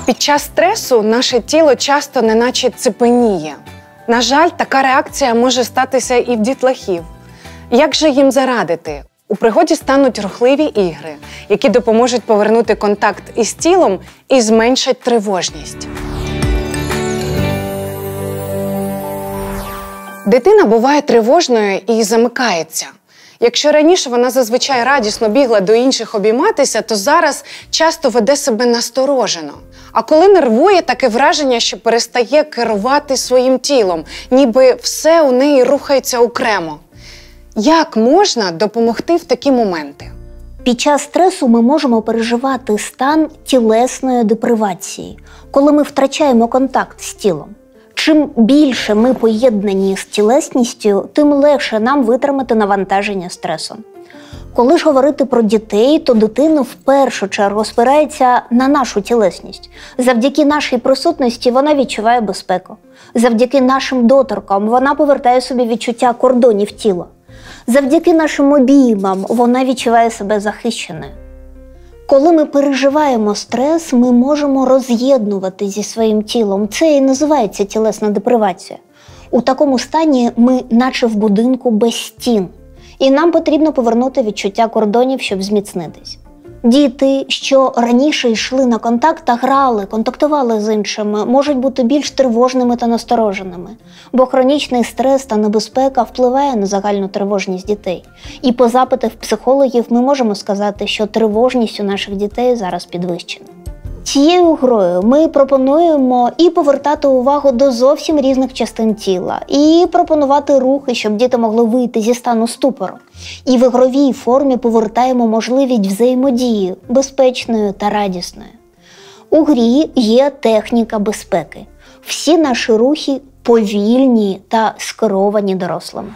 Під час стресу наше тіло часто неначе цепеніє. На жаль, така реакція може статися і в дітлахів. Як же їм зарадити? У пригоді стануть рухливі ігри, які допоможуть повернути контакт із тілом і зменшать тривожність. Дитина буває тривожною і замикається. Якщо раніше вона зазвичай радісно бігла до інших обійматися, то зараз часто веде себе насторожено. А коли нервує, таке враження, що перестає керувати своїм тілом, ніби все у неї рухається окремо. Як можна допомогти в такі моменти? Під час стресу ми можемо переживати стан тілесної депривації, коли ми втрачаємо контакт з тілом. Чим більше ми поєднані з тілесністю, тим легше нам витримати навантаження стресу. Коли ж говорити про дітей, то дитина в першу чергу спирається на нашу тілесність. Завдяки нашій присутності вона відчуває безпеку. Завдяки нашим доторкам вона повертає собі відчуття кордонів тіла. Завдяки нашим обіймам вона відчуває себе захищеною. Коли ми переживаємо стрес, ми можемо роз'єднувати зі своїм тілом. Це і називається тілесна депривація. У такому стані ми наче в будинку без стін. І нам потрібно повернути відчуття кордонів, щоб зміцнитись. Діти, що раніше йшли на контакт та грали, контактували з іншими, можуть бути більш тривожними та настороженими, бо хронічний стрес та небезпека впливає на загальну тривожність дітей. І по запитах психологів ми можемо сказати, що тривожність у наших дітей зараз підвищена. Цією грою ми пропонуємо і повертати увагу до зовсім різних частин тіла, і пропонувати рухи, щоб діти могли вийти зі стану ступору. І в ігровій формі повертаємо можливість взаємодії, безпечною та радісною. У грі є техніка безпеки. Всі наші рухи повільні та скеровані дорослим.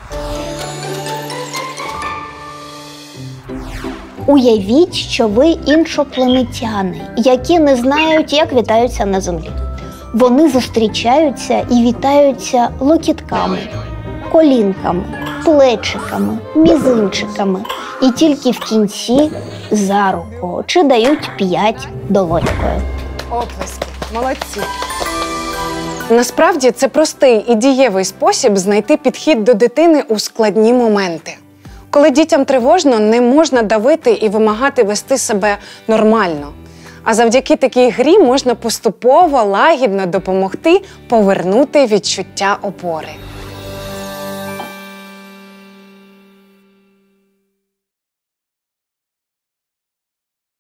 Уявіть, що ви іншопланетяни, які не знають, як вітаються на Землі. Вони зустрічаються і вітаються локітками, колінками, плечиками, мізинчиками і тільки в кінці за руку чи дають 5 долонькою. Оплески. Молодці. Насправді це простий і дієвий спосіб знайти підхід до дитини у складні моменти. Коли дітям тривожно, не можна давити і вимагати вести себе нормально. А завдяки такій грі можна поступово, лагідно допомогти повернути відчуття опори.